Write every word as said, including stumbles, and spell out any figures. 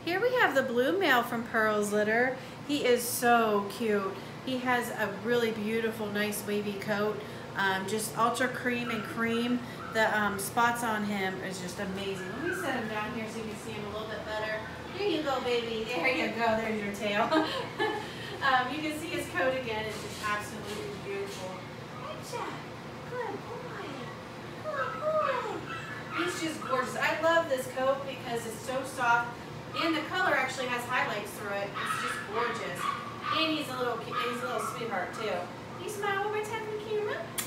Here we have the blue male from Pearl's litter. He is so cute. He has a really beautiful, nice wavy coat. Um, just ultra cream and cream. The um, spots on him is just amazing. Let me set him down here so you can see him a little bit better. There you go, baby. There you go. There's your tail. um, you can see his coat again. It's just absolutely beautiful. Good boy. Good boy. He's just gorgeous. I love this coat because it's so soft. And the color actually has highlights through it. It's just gorgeous. And he's a little, he's a little sweetheart too. Can you smile one more time for the camera?